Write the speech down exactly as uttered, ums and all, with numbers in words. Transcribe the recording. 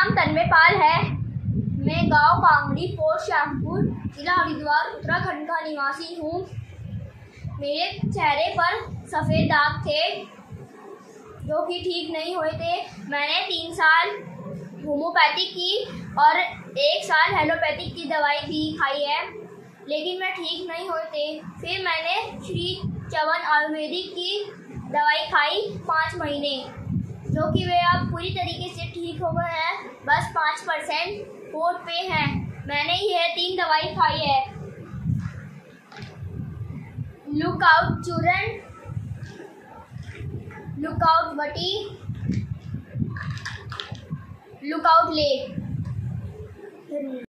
नाम तन्मय पाल है। मैं गांव कांगड़ी, पोस्ट श्यामपुर, जिला हरिद्वार, उत्तराखंड का निवासी हूँ। मेरे चेहरे पर सफ़ेद दाग थे जो कि ठीक नहीं हुए थे। मैंने तीन साल होम्योपैथिक की और एक साल एलोपैथिक की दवाई भी खाई है, लेकिन मैं ठीक नहीं हुए थे। फिर मैंने श्री चवन आयुर्वेदिक की दवाई खाई पाँच महीने, जो कि वे अब पूरी तरीके से ठीक हो गए हैं। बस पाँच परसेंट फोर्ट पे हैं। मैंने यह तीन दवाई खाई है। लुकआउट चूरन, लुकआउट वटी, लुकआउट ले।